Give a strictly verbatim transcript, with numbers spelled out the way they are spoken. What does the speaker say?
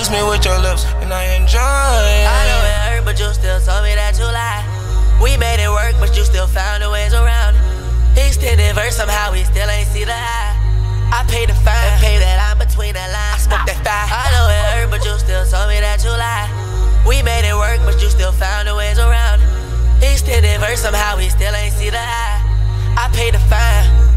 seduce me with your lips, and I enjoy it. I know it hurt, but you still told me that you lied. We made it work, but you still found a ways around it. Extended verse, somehow we still ain't see the high. I paid the fine, and paid that line between the lines. I smoke that fire. I know it hurt, but you still told me that you lied. We made it work, but you still found a ways around it. Extended verse, somehow we still ain't see the high. I paid the fine.